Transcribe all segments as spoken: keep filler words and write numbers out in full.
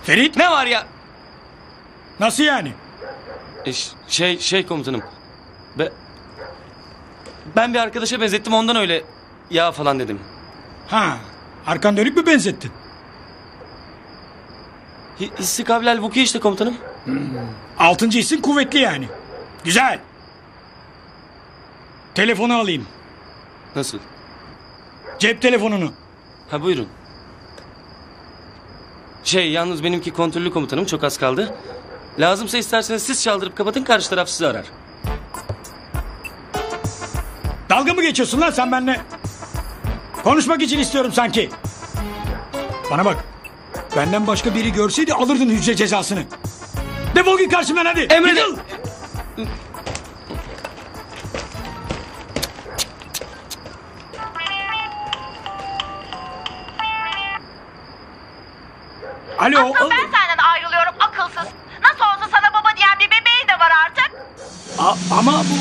Ferit? Ne var ya? Nasıl yani? E, şey şey komutanım. Be, ben bir arkadaşa benzettim ondan öyle ya falan dedim. Ha, arkan dönük mü benzettin? Hi, hissi kabilel vuki işte komutanım. Hmm. Altıncı hissin kuvvetli yani. Güzel. Telefonu alayım. Nasıl? Cep telefonunu. Ha buyurun. Şey yalnız benimki kontrollü komutanım, çok az kaldı. Lazımsa isterseniz siz çaldırıp kapatın, karşı taraf sizi arar. Dalga mı geçiyorsun lan sen benimle? Konuşmak için istiyorum sanki. Bana bak. Benden başka biri görseydi alırdın hücre cezasını. Defol git karşımdan hadi. Emredin. Alo. Asıl ben senden ayrılıyorum akılsız. Nasıl olsa sana baba diyen bir bebeğin de var artık. A- ama bu...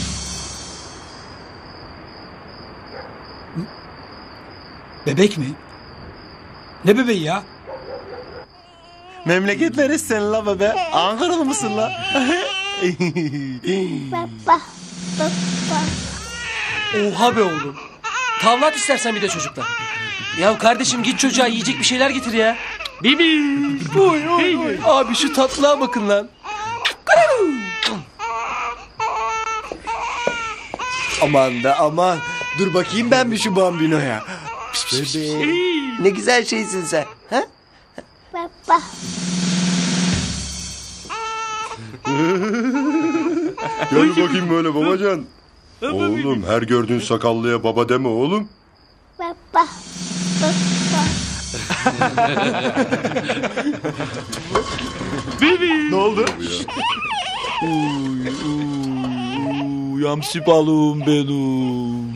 Bebek mi? Ne bebeği ya? Memleket neresi senin la bebe? Ankaralı mısın la? Baba. Baba. Oha be oğlum. Tavlat istersen bir de çocuklar. Ya kardeşim git çocuğa yiyecek bir şeyler getir ya. Bibi. Oy oy oy. Abi şu tatlılığa bakın lan. Aman da aman. Dur bakayım ben bir şu bambinoya. Bebeğim. Ne güzel şeysin sen. Ha? Baba. Gel bakayım böyle babacan. Oğlum her gördüğün sakallıya baba deme oğlum. Baba. Baba. Ne oldu? Yamsi balığım benim.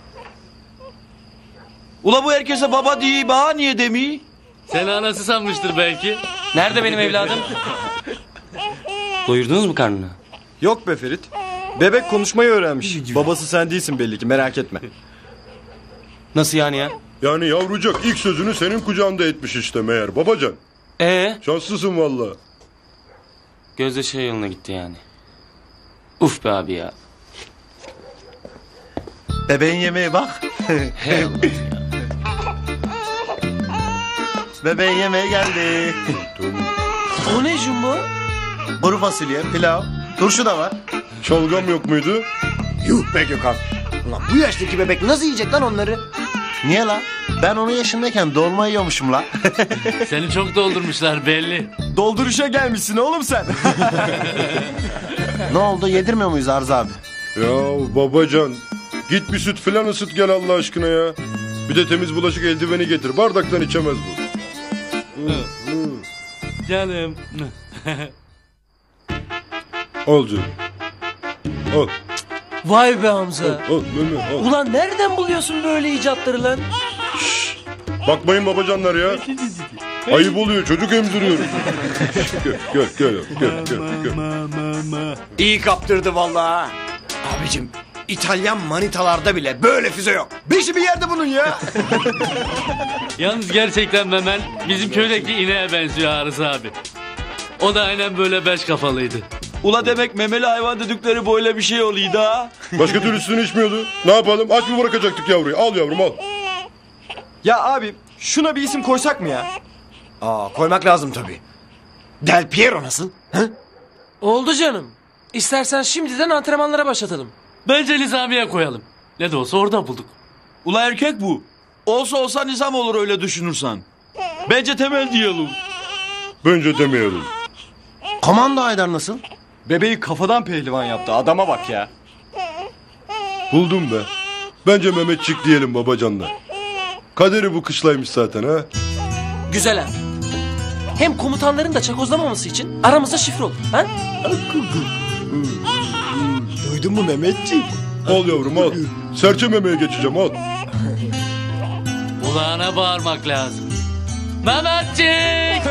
Ula bu herkese baba diye bana niye demi? Seni anası sanmıştır belki. Nerede benim evladım? Doyurdunuz mu karnını? Yok be Ferit. Bebek konuşmayı öğrenmiş. Babası sen değilsin belli ki, merak etme. Nasıl yani ya? Yani yavrucak ilk sözünü senin kucağında etmiş işte meğer babacan. Ee? Şanslısın valla. Gözde şey yoluna gitti yani. Uf be abi ya. Bebeğin yemeği bak. Hey Allah ya. Bebeğin yemeği geldi. O ne Jumbo? Kuru fasulye, pilav, turşu da var. Şalgam yok muydu? Yuh be Gökhan. Ulan bu yaştaki bebek nasıl yiyecek lan onları? Niye la? Ben onun yaşındayken dolma yiyormuşum la. Seni çok doldurmuşlar belli. Dolduruşa gelmişsin oğlum sen. Ne oldu, yedirmiyor muyuz Arzu abi? Ya babacan git bir süt filan ısıt gel Allah aşkına ya. Bir de temiz bulaşık eldiveni getir. Bardaktan içemez bu. Canım. Al canım. Al. Vay be Hamza. Al, al, Mehmet, al. Ulan nereden buluyorsun böyle icatları lan? Bakmayın babacanlar ya. Ayıp oluyor çocuk emziriyorum. gel gel gel gel gel. gel. İyi kaptırdı vallahi. Abicim İtalyan manitalarda bile böyle füze yok. Beşi bir yerde bunun ya. Yalnız gerçekten Memen bizim köydeki ineğe benziyor Arıza abi. O da aynen böyle beş kafalıydı. Ula demek memeli hayvan dedikleri böyle bir şey oluyor da. Başka türlüsünü içmiyordu. Ne yapalım? Aç mı bırakacaktık yavruyu? Al yavrum al. Ya abi şuna bir isim koysak mı ya? Aa, koymak lazım tabii. Del Piero nasıl? Hı? Oldu canım. İstersen şimdiden antrenmanlara başlatalım. Bence Nizamiye koyalım. Ne de olsa orada bulduk. Ula erkek bu. Olsa olsa nizam olur öyle düşünürsen. Bence Temel diyelim. Bence demeyelim. Komando Haydar nasıl? Bebeği kafadan pehlivan yaptı, adama bak ya. Buldum be. Bence Mehmetçik diyelim babacanlar. Kaderi bu kışlaymış zaten ha. Güzel abi. Hem komutanların da çakozlamaması için aramızda şifre olur. Ha? Duydun mu Mehmetciğim? Al yavrum al. Serçe memeye geçeceğim al. Kulağına bağırmak lazım. Mehmetçik!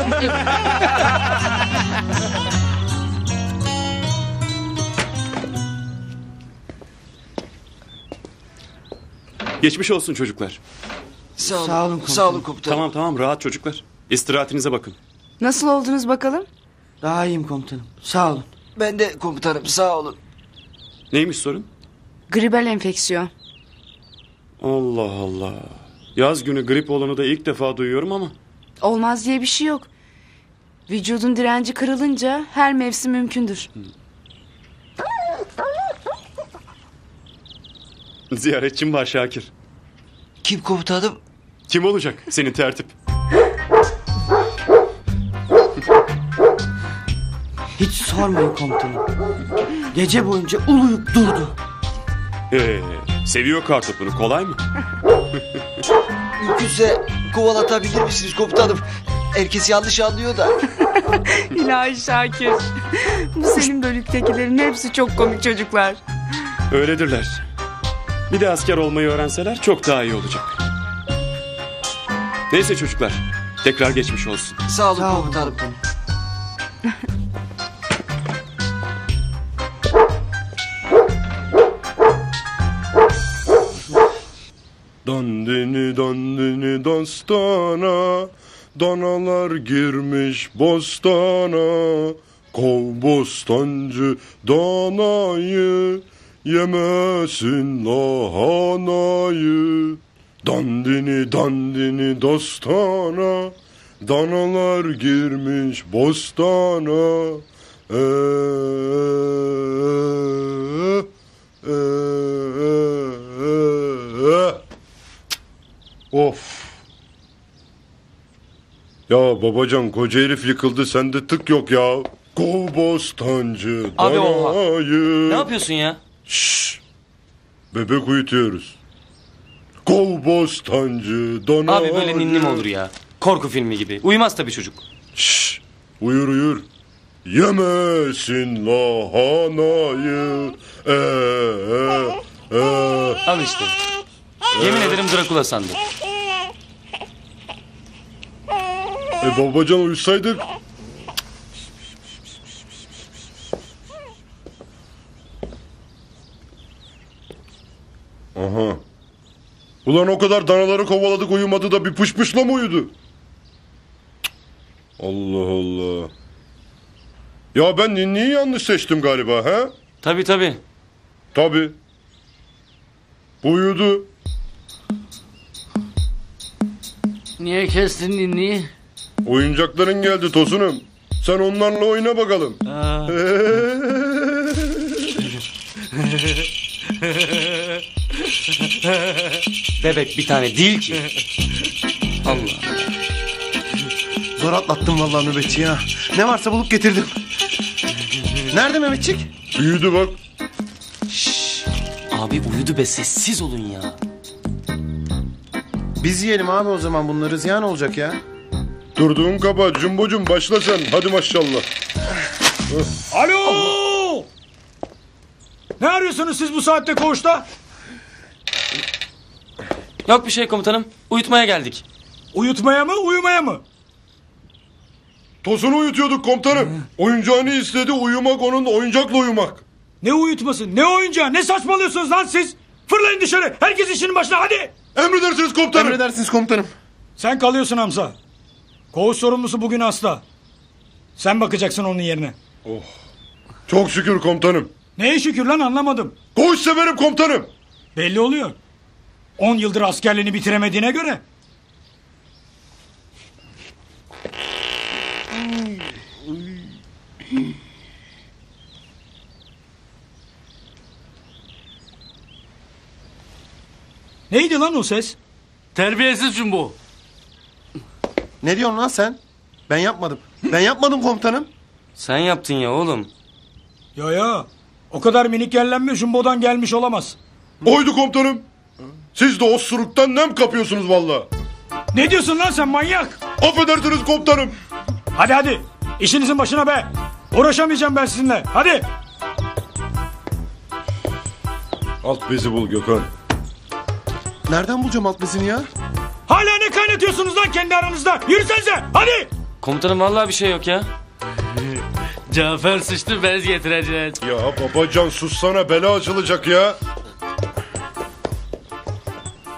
Geçmiş olsun çocuklar. Sağ olun. Sağ olun, sağ olun komutanım. Tamam tamam rahat çocuklar. İstirahatinize bakın. Nasıl oldunuz bakalım? Daha iyiyim komutanım. Sağ olun. Ben de komutanım sağ olun. Neymiş sorun? Gribal enfeksiyon. Allah Allah. Yaz günü grip olanı da ilk defa duyuyorum ama. Olmaz diye bir şey yok. Vücudun direnci kırılınca her mevsim mümkündür. Ziyaretçim var Şakir. Kim komutanım? Kim olacak? Senin tertip. Hiç sormayın komutanım. Gece boyunca uluyup durdu. Ee, seviyor kartopunu. Kolay mı? Mümkünse kovalatabilir misiniz komutanım? Herkes yanlış anlıyor da. İlahi Şakir. Bu senin bölüktekilerin hepsi çok komik çocuklar. Öyledirler. Bir de asker olmayı öğrenseler çok daha iyi olacak. Neyse çocuklar. Tekrar geçmiş olsun. Sağ olun Sağ komutanım. komutanım. Dandini dandini dastana, danalar girmiş bostana. Kov bostancı danayı, yemesin lahanayı. Dandini dandini dostana, danalar girmiş bostana. Eee, eee, eee. Of. Ya babacan koca herif yıkıldı, sende tık yok ya. Kov bostancı Abi oha. danayı. Ne yapıyorsun ya? Şşş. Bebek uyutuyoruz. Kov bostancı danayı. Abi böyle ninni mi olur ya? Korku filmi gibi. Uyumaz tabii çocuk. Şşş. Uyur uyur. Yemesin lahanayı. Eee, eee. Al işte. Yemin ederim Drakula sandım. E babacan uyusaydık. Aha. Ulan o kadar danaları kovaladık, uyumadı da bir pışpışla mı uyudu? Allah Allah. Ya ben ninniyi yanlış seçtim galiba ha? Tabii tabii. Tabii. Bu uyudu. Niye kestin ninniyi? Oyuncakların geldi Tosunum. Sen onlarla oyna bakalım. Bebek bir tane değil ki. Allah. Zor atlattım vallahi nöbetçi ya. Ne varsa bulup getirdim. Nerede Mehmetçik? Büyüdü bak. Şşş. Abi uyudu be, sessiz olun ya. Biz yiyelim abi o zaman, bunları ziyan olacak ya. Durduğun kaba Cumbocum, başla sen. Hadi maşallah. Alo! Ne arıyorsunuz siz bu saatte koğuşta? Yok bir şey komutanım. Uyutmaya geldik. Uyutmaya mı, uyumaya mı? Tosun'u uyutuyorduk komutanım. Oyuncağını istedi, uyumak onun, oyuncakla uyumak. Ne uyutması, ne oyuncağı, ne saçmalıyorsunuz lan siz? Fırlayın dışarı, herkes işinin başına, hadi! Emredersiniz komutanım. Emredersiniz komutanım. Sen kalıyorsun Hamza. Koğuş sorumlusu bugün hasta. Sen bakacaksın onun yerine. Oh. Çok şükür komutanım. Neye şükür lan, anlamadım. Koğuş severim komutanım. Belli oluyor. On yıldır askerliğini bitiremediğine göre. Neydi lan o ses? Terbiyesiz Cumbo. Ne diyorsun lan sen? Ben yapmadım. Ben yapmadım komutanım. Sen yaptın ya oğlum. Ya ya. O kadar minik yerlenme jumbodan gelmiş olamaz. Oydu komutanım. Siz de osuruktan nem kapıyorsunuz valla. Ne diyorsun lan sen manyak? Affedersiniz komutanım. Hadi hadi. İşinizin başına be. Uğraşamayacağım ben sizinle. Hadi. Alt bezi bul Gökhan. Nereden bulacağım alt bezini ya? Hala ne kaynatıyorsunuz lan kendi aranızda? Yürüsenize. Hadi. Komutanım vallahi bir şey yok ya. Cafer sıçtı, bez getireceğiz. Ya babacan sussana, bela açılacak ya.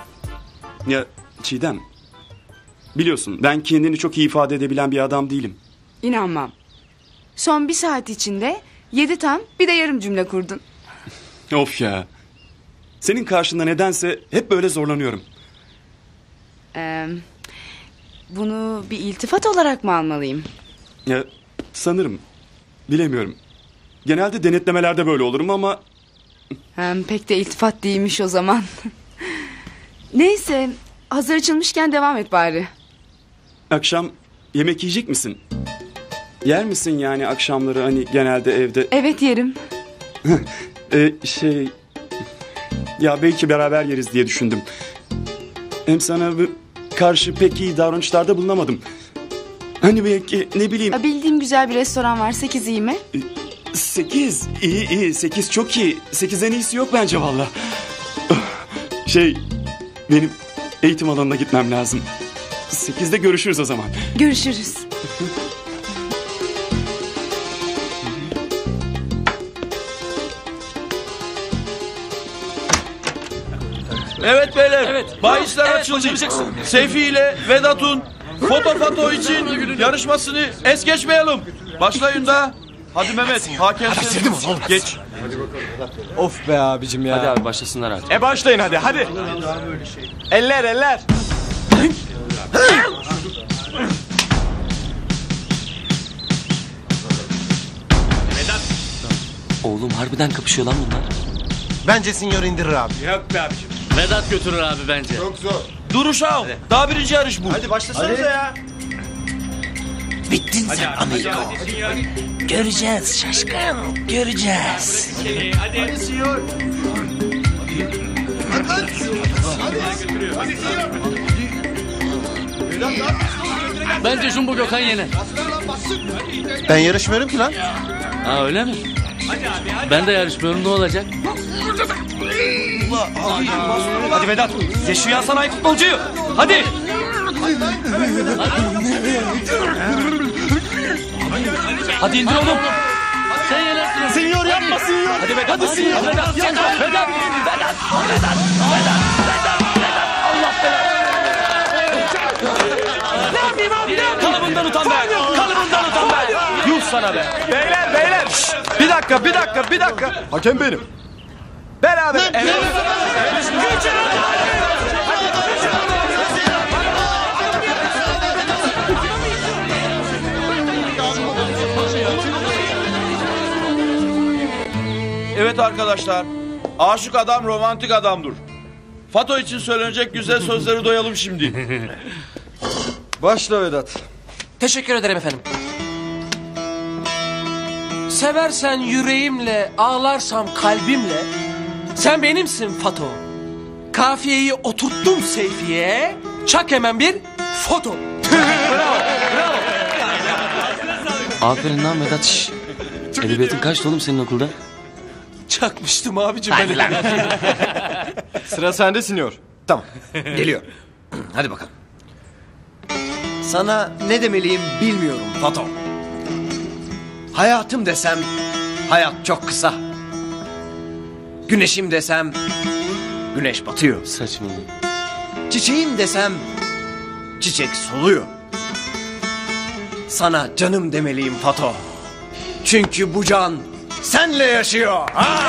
Ya Çiğdem, biliyorsun ben kendini çok iyi ifade edebilen bir adam değilim. İnanmam. Son bir saat içinde yedi tam bir de yarım cümle kurdun. Of ya. Senin karşında nedense hep böyle zorlanıyorum. Ee, bunu bir iltifat olarak mı almalıyım? Ya sanırım. Bilemiyorum. Genelde denetlemelerde böyle olurum ama... Hem pek de iltifat değilmiş o zaman. Neyse, hazır açılmışken devam et bari. Akşam yemek yiyecek misin? Yer misin yani akşamları hani genelde evde? Evet, yerim. ee, şey... Ya belki beraber yeriz diye düşündüm. Hem sana bu karşı pek iyi davranışlarda bulunamadım. Hani belki ne bileyim... Bildiğim güzel bir restoran var, sekiz iyi mi? Sekiz, iyi iyi, sekiz çok iyi. Sekizden iyisi yok bence valla. Şey, benim eğitim alanına gitmem lazım. Sekizde görüşürüz o zaman. Görüşürüz. Evet beyler. Evet. Bahisler Evet, açıldı. başaracaksın. Seyfi ile Vedat'un foto foto için yarışmasını es geçmeyelim. Başlayın da. Hadi Mehmet. Hakem sen. Geç. Of be abicim ya. Hadi abi başlasınlar artık. E başlayın hadi hadi. Eller eller. Oğlum harbiden kapışıyor lan bunlar. Bence sinyor indirir abi. Yok be abicim. Vedat götürür abi bence. Çok zor. Dur uşağım. Daha birinci yarış bu. Hadi başlasanıza ya. Bittin sen amigo. Göreceğiz şaşkın. Göreceğiz. Hadi sinyor. Bence Jumbo Gökhan yener. Ben yarışmıyorum ki lan. Ha öyle mi? Ben de yarışmıyorum, ne olacak? Hadi Vedat. Geç şu sanayi futbolcuyu. Hadi. Hadi indir oğlum. Sen yenersin onu. Sinyor yapma sinyor. Hadi Vedat. Hadi Vedat, Vedat, Vedat, Vedat, Vedat, Vedat, Vedat, Vedat, Allah Ne yapayım abi? Ne yapayım? Kalıbından utan be. Kalıbından utan be. Yuh sana be. Beyler beyler. Şşt, bir dakika bir dakika bir dakika. Hakem benim. Beraber. Evet. Evet arkadaşlar. Aşık adam romantik adamdır. Fato için söylenecek güzel sözleri doyalım şimdi. Başla Vedat. Teşekkür ederim efendim. Seversen yüreğimle, ağlarsam kalbimle. Sen benimsin Fato. Kafiyeyi oturttum Seyfi'ye. Çak hemen bir foto. Aferin lan Vedat. Şş. Edebiyatın kaçtı oğlum senin okulda? Çakmıştım abicim ben. Sıra sende sinyor. Tamam. Geliyor. Hadi bakalım. Sana ne demeliyim bilmiyorum Fato. Hayatım desem hayat çok kısa. Güneşim desem güneş batıyor. Saçmalama. Çiçeğim desem çiçek soluyor. Sana canım demeliyim Fato. Çünkü bu can senle yaşıyor.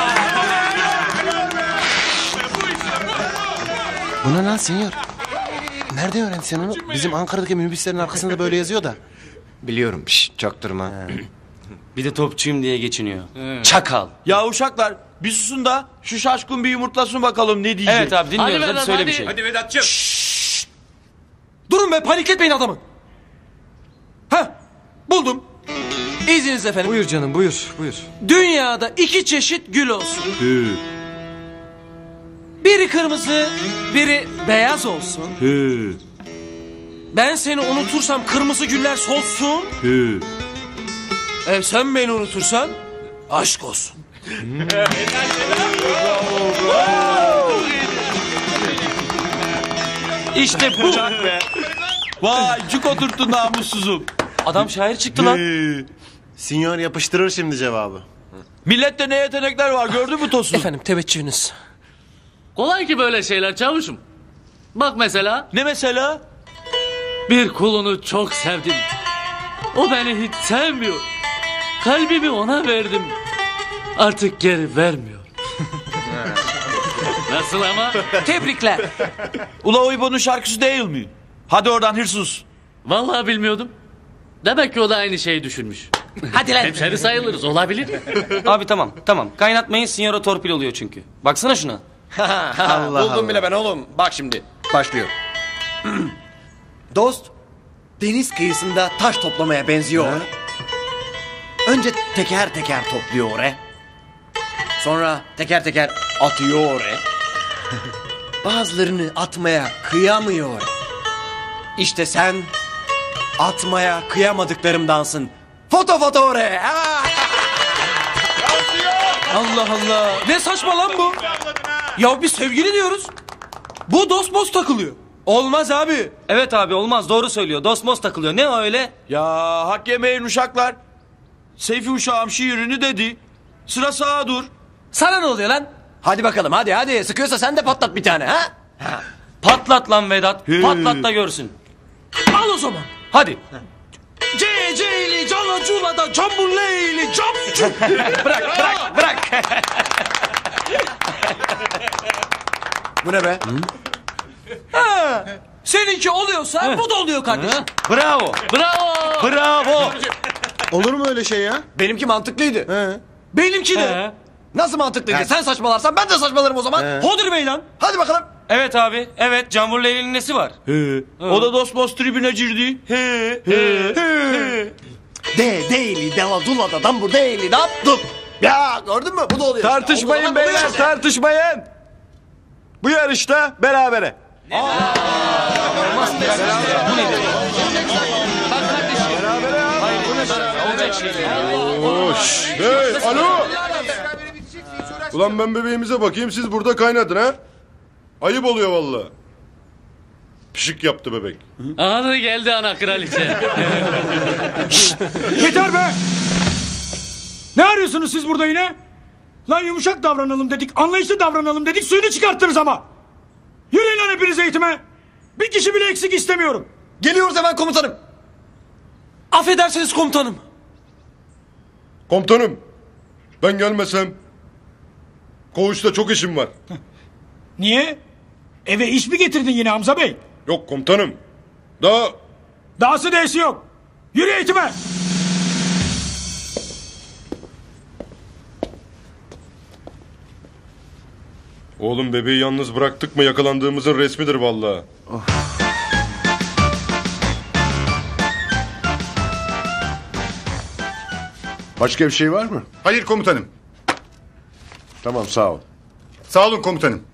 Bu ne lan sinyor? Nerede öğrendin sen onu? Bizim Ankara'daki minibüslerin arkasında böyle yazıyor da. Biliyorum. Şşt, çaktırma. Bir de topçuyum diye geçiniyor. Çakal. Ya uşaklar bir susun da şu şaşkın bir yumurtlasın bakalım ne diyecek. Evet abi dinliyoruz. Hadi Hadi, Vedat, söyle hadi. bir şey. Hadi Vedat'cığım. Durun be, panikletmeyin adamı. Heh, buldum. İzninizle efendim. Buyur canım buyur buyur. Dünyada iki çeşit gül olsun. Hı, Biri kırmızı, biri beyaz olsun. hı, Ben seni unutursam kırmızı güller solsun. hı. E sen beni unutursan aşk olsun. İşte bu. Vay cuk oturttu namussuzum. Adam şair çıktı lan. Sinyor yapıştırır şimdi cevabı. Millette ne yetenekler var gördün mü Tosun? Efendim teveccühünüz. Kolay ki böyle şeyler çavuşum. Bak mesela Ne mesela? bir kulunu çok sevdim. O beni hiç sevmiyor. Kalbimi ona verdim. Artık geri vermiyor. Nasıl ama? Tebrikler. Ula o İbo'nun şarkısı değil mi? Hadi oradan hırsız. Vallahi bilmiyordum. Demek ki o da aynı şeyi düşünmüş. Hadi lan. Hemşeri sayılırız, olabilir. Abi tamam tamam. Kaynatmayın, sinyora torpil oluyor çünkü. Baksana şuna. Allah Buldum bile ben oğlum. Bak şimdi. Başlıyor. Dost, deniz kıyısında taş toplamaya benziyor. Önce teker teker topluyor oraya. Sonra teker teker atıyor oraya. Bazılarını atmaya kıyamıyor. İşte sen atmaya kıyamadıklarımdansın. Foto foto oraya. Allah Allah. Ne saçma lan bu? Ya biz sevgili diyoruz. Bu dost boz takılıyor. Olmaz abi. Evet abi olmaz, doğru söylüyor. Dosmos takılıyor. Ne o öyle? Ya hak yemeyin uşaklar. Seyfi uşağım şiirini dedi. Sıra sağa dur. Sana ne oluyor lan? Hadi bakalım hadi hadi. Sıkıyorsa sen de patlat bir tane ha. Patlat lan Vedat. Patlat da görsün. Al o zaman. Hadi. C C'li cala cula da cambulleyli camcu. Bırak bırak bırak. Bu ne be? Ha, seninki oluyorsa bu da oluyor kardeşim. Bravo. Bravo. Bravo. Olur mu öyle şey ya? Benimki mantıklıydı. He. Benimki de. He. Nasıl mantıklıydı? Sen saçmalarsan ben de saçmalarım o zaman. Hodur bey lan. Hadi bakalım. Evet abi. Evet. Canvur Leyli'nin nesi var? O da Dosmos tribüne girdi. He he he. De değili dela dula da dam burada değili dap dup. Ya gördün mü? Bu da oluyor. Tartışmayın O zaman oluyor beyler işte. tartışmayın. Bu yarışta berabere. Hoş. Hey alo. Ulan ben bebeğimize bakayım, siz burada kaynadın ha. Ayıp oluyor vallahi. Pişik yaptı bebek. Anı geldi ana kraliçe. Yeter be! Ne arıyorsunuz siz burada yine? Lan yumuşak davranalım dedik, anlayışlı davranalım dedik, suyunu çıkarttınız ama. Yürüyün lan hepiniz eğitime. Bir kişi bile eksik istemiyorum. Geliyoruz hemen komutanım. Affedersiniz komutanım. Komutanım, ben gelmesem koğuşta çok işim var. Niye? Eve iş mi getirdin yine Hamza Bey? Yok komutanım. Daha Dahası değesi yok. Yürü eğitime. oğlum bebeği yalnız bıraktık mı yakalandığımızın resmidir vallahi. Başka bir şey var mı? Hayır komutanım. Tamam sağ ol. Sağ olun komutanım.